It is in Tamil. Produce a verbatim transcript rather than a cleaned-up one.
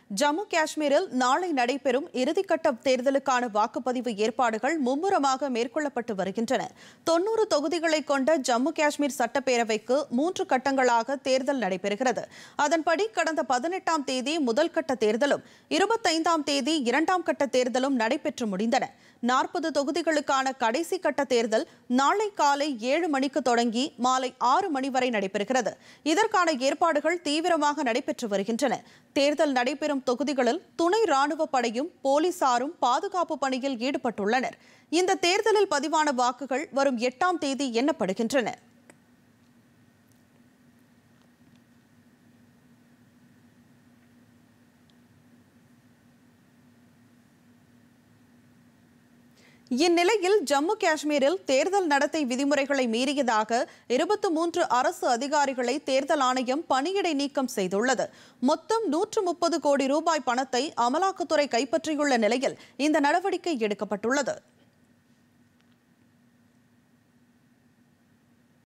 ஜம்மு காஷ்மீரில் நாளை நடைபெறும் இறுதிக்கட்ட தேர்தலுக்கான வாக்குப்பதிவு ஏற்பாடுகள் மும்முரமாக மேற்கொள்ளப்பட்டு வருகின்றன. தொன்னூறு தொகுதிகளை கொண்ட ஜம்மு காஷ்மீர் சட்டப்பேரவைக்கு மூன்று கட்டங்களாக தேர்தல் நடைபெறுகிறது. அதன்படி கடந்த பதினெட்டாம் தேதி முதல் கட்ட தேர்தலும் இருபத்தைந்தாம் தேதி இரண்டாம் கட்ட தேர்தலும் நடைபெற்று முடிந்தன. நாற்பது தொகுதிகளுக்கான கடைசி கட்ட தேர்தல் நாளை காலை ஏழு மணிக்கு தொடங்கி மாலை ஆறு மணி வரை நடைபெறுகிறது. இதற்கான ஏற்பாடுகள் தீவிரமாக நடைபெற்று வருகின்றன. தேர்தல் நடைபெறும் தொகுதிகளில் துணை ராணுவ படையும் போலீசாரும் பாதுகாப்பு பணியில் ஈடுபட்டுள்ளனர். இந்த தேர்தலில் பதிவான வாக்குகள் வரும் எட்டாம் தேதி எண்ணப்படுகின்றன. இந்நிலையில் ஜம்மு காஷ்மீரில் தேர்தல் நடத்தை விதிமுறைகளை மீறியதாக இருபத்தி மூன்று அரசு அதிகாரிகளை தேர்தல் ஆணையம் பணியிடை நீக்கம் செய்துள்ளது. மொத்தம் நூற்று முப்பது கோடி ரூபாய் பணத்தை அமலாக்கத்துறை கைப்பற்றியுள்ள நிலையில் இந்த நடவடிக்கை எடுக்கப்பட்டுள்ளது.